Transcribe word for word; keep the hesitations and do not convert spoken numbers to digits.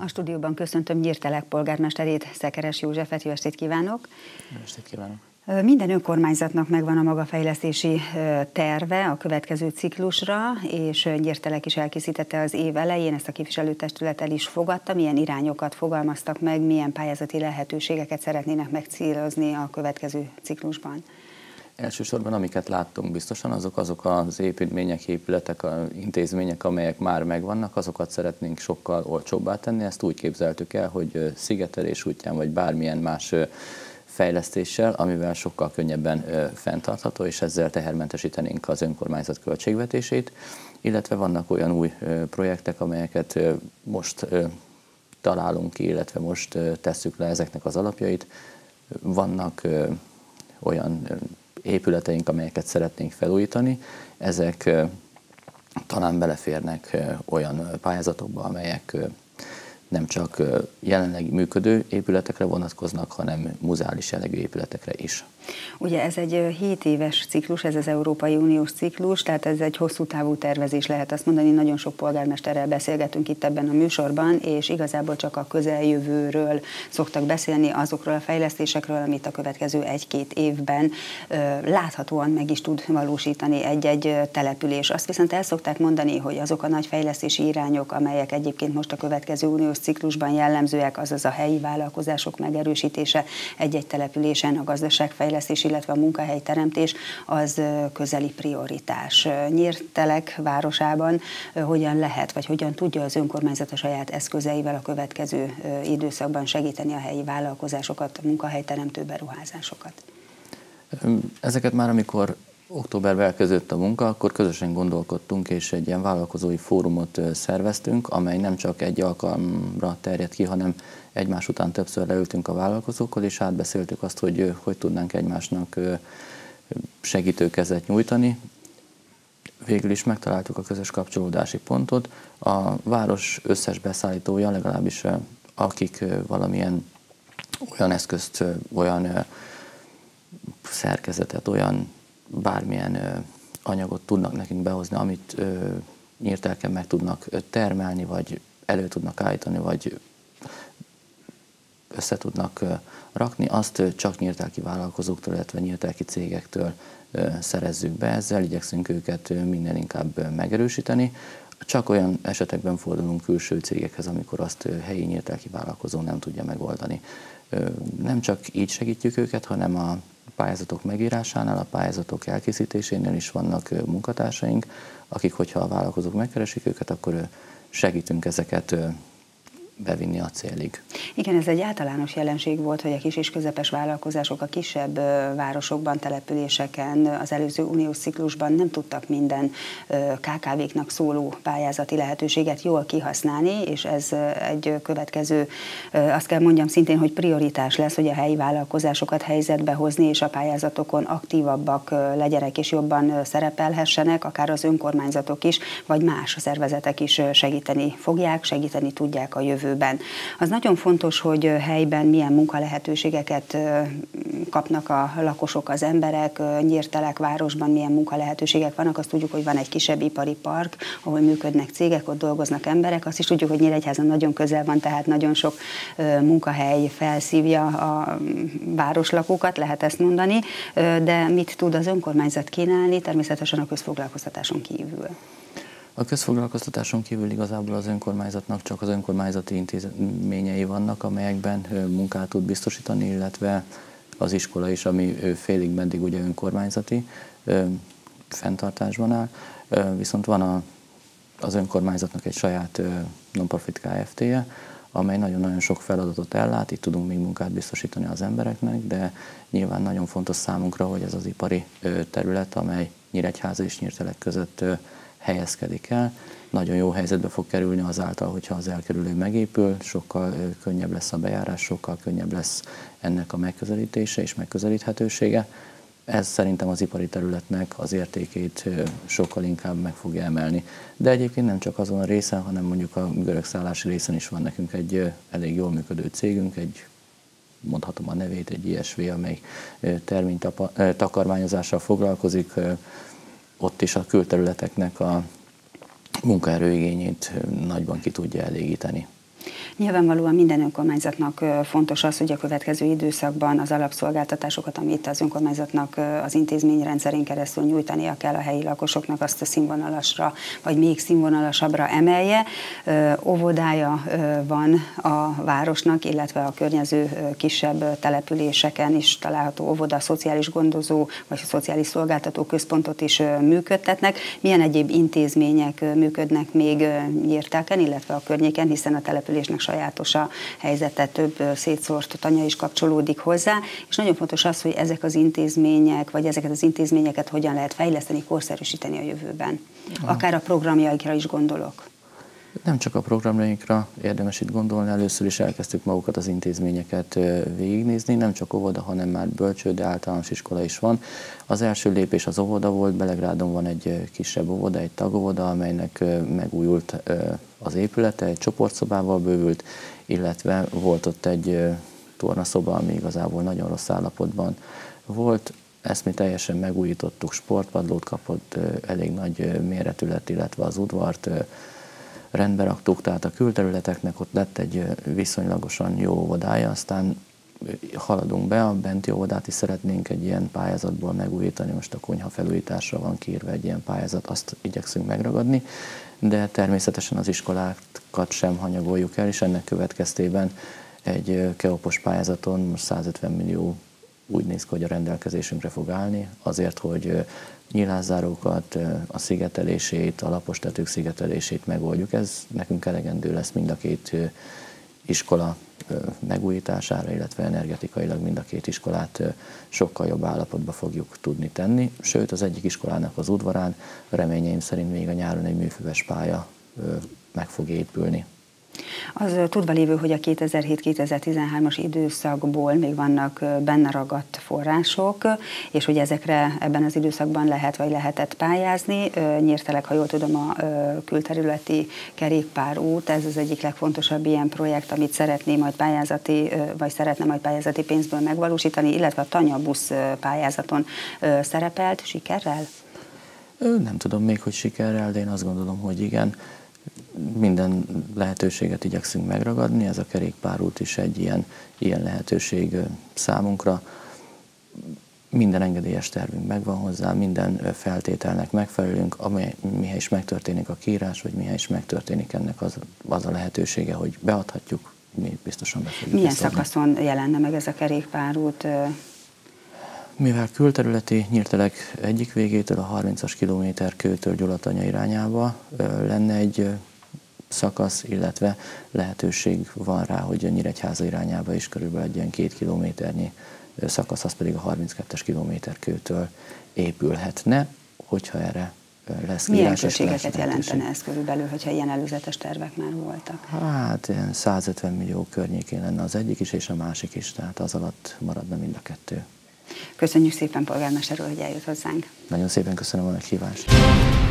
A stúdióban köszöntöm Nyírtelek polgármesterét, Szekeres Józsefet. Jó estét kívánok! Jó estét kívánok! Minden önkormányzatnak megvan a maga fejlesztési terve a következő ciklusra, és Nyírtelek is elkészítette az év elején, ezt a képviselőtestület el is fogadta. Milyen irányokat fogalmaztak meg, milyen pályázati lehetőségeket szeretnének megcélozni a következő ciklusban? Elsősorban amiket láttunk biztosan, azok azok az építmények, épületek, intézmények, amelyek már megvannak, azokat szeretnénk sokkal olcsóbbá tenni. Ezt úgy képzeltük el, hogy szigetelés útján vagy bármilyen más fejlesztéssel, amivel sokkal könnyebben fenntartható, és ezzel tehermentesítenénk az önkormányzat költségvetését, illetve vannak olyan új projektek, amelyeket most találunk ki, illetve most tesszük le ezeknek az alapjait. Vannak olyan épületeink, amelyeket szeretnénk felújítani, ezek talán beleférnek olyan pályázatokba, amelyek nem csak jelenlegi működő épületekre vonatkoznak, hanem muzeális jellegű épületekre is. Ugye ez egy hét éves ciklus, ez az Európai Uniós ciklus, tehát ez egy hosszú távú tervezés, lehet azt mondani. Nagyon sok polgármesterrel beszélgetünk itt ebben a műsorban, és igazából csak a közeljövőről szoktak beszélni, azokról a fejlesztésekről, amit a következő egy-két évben ö, láthatóan meg is tud valósítani egy-egy település. Azt viszont el szokták mondani, hogy azok a nagy fejlesztési irányok, amelyek egyébként most a következő uniós ciklusban jellemzőek, azaz a helyi vállalkozások megerősítése egy-egy településen, a gazdaságfejlesztés, illetve a munkahelyteremtés, az közeli prioritás. Nyírtelek városában hogyan lehet, vagy hogyan tudja az önkormányzat a saját eszközeivel a következő időszakban segíteni a helyi vállalkozásokat, a munkahelyteremtő beruházásokat? Ezeket már amikor októberben elkezdődött a munka, akkor közösen gondolkodtunk, és egy ilyen vállalkozói fórumot szerveztünk, amely nem csak egy alkalomra terjedt ki, hanem egymás után többször leültünk a vállalkozókkal, és átbeszéltük azt, hogy hogy tudnánk egymásnak segítőkezet nyújtani. Végül is megtaláltuk a közös kapcsolódási pontot. A város összes beszállítója, legalábbis akik valamilyen olyan eszközt, olyan szerkezetet, olyan bármilyen anyagot tudnak nekünk behozni, amit Nyírtelken meg tudnak termelni, vagy elő tudnak állítani, vagy össze tudnak rakni, azt csak nyírtelki vállalkozóktól, illetve nyírtelki cégektől szerezzük be. Ezzel igyekszünk őket minden inkább megerősíteni. Csak olyan esetekben fordulunk külső cégekhez, amikor azt helyi nyírtelki vállalkozó nem tudja megoldani. Nem csak így segítjük őket, hanem a pályázatok megírásánál, a pályázatok elkészítésénél is vannak munkatársaink, akik, hogyha a vállalkozók megkeresik őket, akkor segítünk ezeket bevinni a célig. Igen, ez egy általános jelenség volt, hogy a kis és közepes vállalkozások a kisebb városokban, településeken az előző uniós ciklusban nem tudtak minden ká ká véknak szóló pályázati lehetőséget jól kihasználni, és ez egy következő, azt kell mondjam szintén, hogy prioritás lesz, hogy a helyi vállalkozásokat helyzetbe hozni, és a pályázatokon aktívabbak legyenek és jobban szerepelhessenek, akár az önkormányzatok is, vagy más szervezetek is segíteni fogják, segíteni tudják a jövőben. Az nagyon fontos, hogy helyben milyen munkalehetőségeket kapnak a lakosok, az emberek, Nyírtelek városban milyen munkalehetőségek vannak. Azt tudjuk, hogy van egy kisebb ipari park, ahol működnek cégek, ott dolgoznak emberek. Azt is tudjuk, hogy Nyíregyházan nagyon közel van, tehát nagyon sok munkahely felszívja a városlakókat, lehet ezt mondani. De mit tud az önkormányzat kínálni, természetesen a közfoglalkoztatáson kívül? A közfoglalkoztatáson kívül igazából az önkormányzatnak csak az önkormányzati intézményei vannak, amelyekben munkát tud biztosítani, illetve az iskola is, ami félig meddig ugye önkormányzati fenntartásban áll. Viszont van a, az önkormányzatnak egy saját non-profit ká ef té-je, amely nagyon-nagyon sok feladatot ellát, itt tudunk még munkát biztosítani az embereknek, de nyilván nagyon fontos számunkra, hogy ez az ipari terület, amely Nyíregyháza és Nyírtelek között helyezkedik el. Nagyon jó helyzetbe fog kerülni azáltal, hogyha az elkerülő megépül, sokkal könnyebb lesz a bejárás, sokkal könnyebb lesz ennek a megközelítése és megközelíthetősége. Ez szerintem az ipari területnek az értékét sokkal inkább meg fogja emelni. De egyébként nem csak azon a részen, hanem mondjuk a görögszállási részen is van nekünk egy elég jól működő cégünk, egy, mondhatom a nevét, egy i es vé, amely terménytakarmányozással foglalkozik. Ott is a külterületeknek a munkaerőigényét nagyban ki tudja elégíteni. Nyilvánvalóan minden önkormányzatnak fontos az, hogy a következő időszakban az alapszolgáltatásokat, amit az önkormányzatnak az intézményrendszerén keresztül nyújtania kell a helyi lakosoknak, azt a színvonalasra, vagy még színvonalasabbra emelje. Óvodája van a városnak, illetve a környező kisebb településeken is található óvoda, szociális gondozó, vagy szociális szolgáltató központot is működtetnek. Milyen egyéb intézmények működnek még Nyírtáken, illetve a környéken, hiszen a településnek sajátos a helyzete, több szétszórt tanya is kapcsolódik hozzá, és nagyon fontos az, hogy ezek az intézmények, vagy ezeket az intézményeket hogyan lehet fejleszteni, korszerűsíteni a jövőben. Akár a programjaikra is gondolok. Nem csak a programjainkra érdemes itt gondolni, először is elkezdtük magukat az intézményeket végignézni, nem csak óvoda, hanem már bölcsőde, általános iskola is van. Az első lépés az óvoda volt, Belegrádon van egy kisebb óvoda, egy tagóvoda, amelynek megújult az épülete, egy csoportszobával bővült, illetve volt ott egy tornaszoba, ami igazából nagyon rossz állapotban volt. Ezt mi teljesen megújítottuk, sportpadlót kapott, elég nagy méretű lett, illetve az udvart rendbe raktuk, tehát a külterületeknek ott lett egy viszonylagosan jó óvodája, aztán haladunk be, a benti óvodát is szeretnénk egy ilyen pályázatból megújítani, most a konyha felújításra van kiírva egy ilyen pályázat, azt igyekszünk megragadni, de természetesen az iskolákat sem hanyagoljuk el, és ennek következtében egy keopos pályázaton most százötven millió úgy néz ki, hogy a rendelkezésünkre fog állni, azért, hogy nyílászárókat, a szigetelését, a lapostetők szigetelését megoldjuk. Ez nekünk elegendő lesz mind a két iskola megújítására, illetve energetikailag mind a két iskolát sokkal jobb állapotba fogjuk tudni tenni. Sőt, az egyik iskolának az udvarán reményeim szerint még a nyáron egy műfüves pálya meg fog épülni. Az tudva lévő, hogy a kétezer-hét kétezer-tizenhármas időszakból még vannak benne ragadt források, és hogy ezekre ebben az időszakban lehet vagy lehetett pályázni. Nyírtelek, ha jól tudom, a külterületi kerékpárút, ez az egyik legfontosabb ilyen projekt, amit szeretné majd pályázati, vagy szeretne majd pályázati pénzből megvalósítani, illetve a tanyabusz pályázaton szerepelt. Sikerrel? Nem tudom még, hogy sikerrel, de én azt gondolom, hogy igen. Minden lehetőséget igyekszünk megragadni, ez a kerékpárút is egy ilyen, ilyen lehetőség számunkra. Minden engedélyes tervünk megvan hozzá, minden feltételnek megfelelünk, amely mihely is megtörténik a kiírás, vagy mihely is megtörténik ennek az, az a lehetősége, hogy beadhatjuk, mi biztosan be fogjuk. Milyen szakaszon jelenne meg ez a kerékpárút? Mivel külterületi, Nyírtelek egyik végétől a harmincas kilométer kőtől Gyulatanya irányába lenne egy szakasz, illetve lehetőség van rá, hogy a Nyíregyháza irányába is körülbelül egy ilyen két kilométernyi szakasz, az pedig a harminckettes kilométer kőtől épülhetne, hogyha erre lesz Milyen kiírás. költségeket jelentene ez körülbelül, hogyha ilyen előzetes tervek már voltak? Hát ilyen százötven millió környékén lenne az egyik is, és a másik is, tehát az alatt maradna mind a kettő. Köszönjük szépen, polgármester úr, hogy eljött hozzánk. Nagyon szépen köszönöm a meghívást.